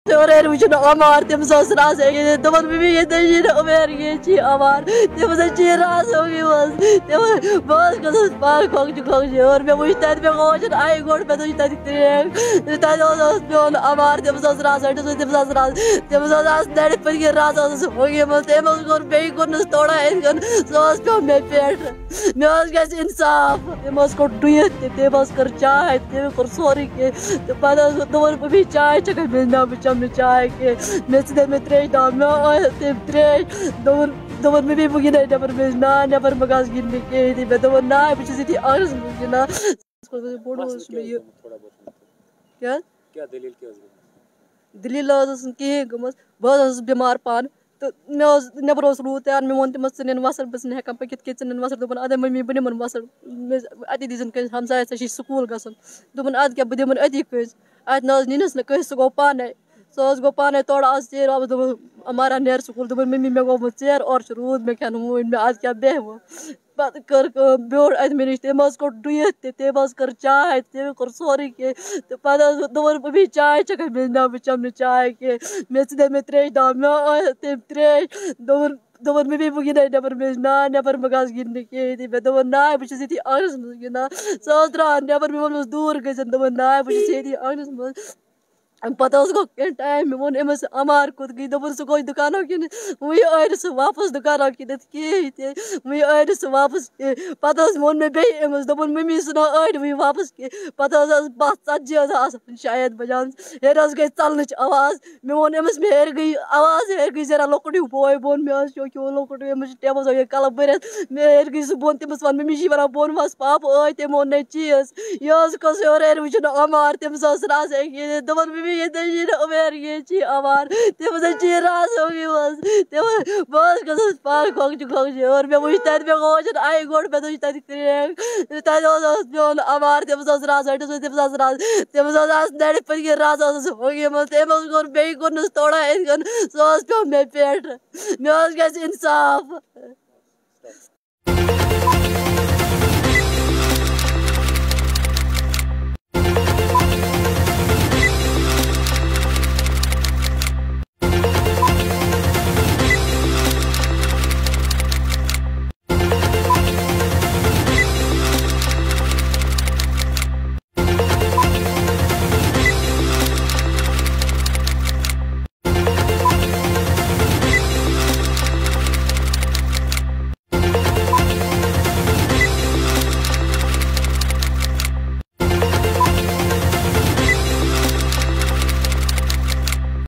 Oraya ucuna amar temos as razas do mano me da America amar temos a tiração que was temos boas coisas para com or me muita me hoje ai gor me está de trem está nós amar temos as razas temos as razas dele porque razas hoje mas temos gor bem com nos toda só as que me perde nós que insaf temos को दुए temos कर चाय temos कर sorry के para do mano me चाय चका मिलना बचा me चाय के मैं में três da meu tem três do me भी बुगी नहीं डबर में ना डबर मगाज गिनने के थी मैं तो ना पीछे थी अर्ज मुझे ना इसको बोलो उसमें ये क्या क्या दलील क्या है दलील की गमस बहुत बीमार पान तो मैं नेबर रूट यार मैं मोन्ट मत ने वसर बस ने कम पकित के चन वसर दोपन अदे मम्मी बने मन वसर अति दिजन के हमसा से स्कूल गसन दोपन अद क्या बदे मन अति कस अद नज निनस न कस गो पाने सोच गो पाने तोड़ा आज चेर अब तो हमारा नेर स्कूल दोपन मम्मी में गो चेर और शुरू में क्या नु में आज क्या बे वो बात कर ब्योर अद मेरे ते मस को दुए ते बस कर चाय ते कर सॉरी के तो पता दोपन भी चाय चका मिलना बचम ने चाय के मैं três da meu tem três do me भी बुगी नहीं डबर में ना डबर मगाज गिनने के थी मैं तो ना पीछे थी अर्ज मुझे ना सोच रहा डबर में हम दूर गए जन तो ना पीछे थी अर्ज मुझे पता उसको क्या टाइम में वो एमस अमार खुद की दोपहर से कोई दुकानों की वही आए से वापस दुकानों की दत की थे वही आए से वापस पता उस मन में बे एमस दोपहर में भी सुना आए वही वापस के पता उस बात सच्ची है शायद बजान हेर उस गई चलने आवाज में वो एमस में हेर गई आवाज हेर गई जरा लोकड़ी बोय बोन में आज क्यों लोकड़ी मुझे टेबल हो कल बरे में हेर गई बोन तमस वन में जी बना बोन वास पाप आए ते मोन ने चीज यस को से और हेर मुझे अमार तमस राज है दोपहर ये दलील America amar temos a tiração que was temos boas coisas para com or me muita me hoje ai gor me está de trem está nós amar temos as razas temos as razas dele porque razas hoje mas temos gor bem com nos toda só as que me perde nós que insaf